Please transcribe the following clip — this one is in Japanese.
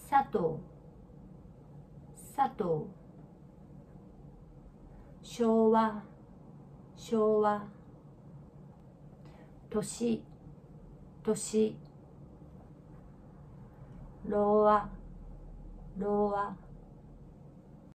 佐藤、佐藤。昭和、昭和。年、年。ろうあ、ろうあ。